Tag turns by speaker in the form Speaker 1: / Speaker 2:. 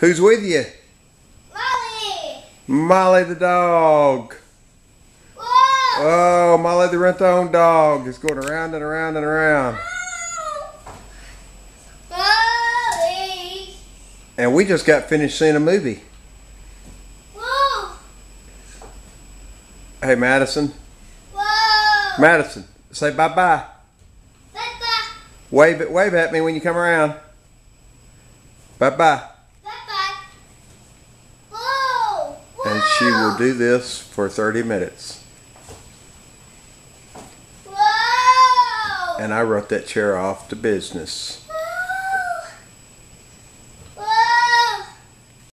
Speaker 1: Who's with you?
Speaker 2: Molly!
Speaker 1: Molly the dog.
Speaker 2: Whoa!
Speaker 1: Oh, Molly the rent-a-own dog is going around and around and around.
Speaker 2: Molly!
Speaker 1: And we just got finished seeing a movie.
Speaker 2: Whoa!
Speaker 1: Hey, Madison.
Speaker 2: Whoa!
Speaker 1: Madison, say bye-bye.
Speaker 2: Bye-bye!
Speaker 1: Wave at me when you come around. Bye-bye.
Speaker 2: Bye-bye! Whoa!
Speaker 1: And she will do this for 30 minutes.
Speaker 2: Whoa!
Speaker 1: And I wrote that chair off to business.